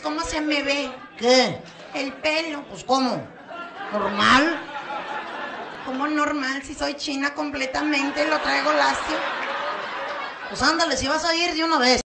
cómo se me ve. ¿Qué? El pelo. Pues, ¿cómo? ¿Normal? ¿Cómo normal? Si soy china completamente, lo traigo lacio. Pues ándale, si vas a ir de una vez.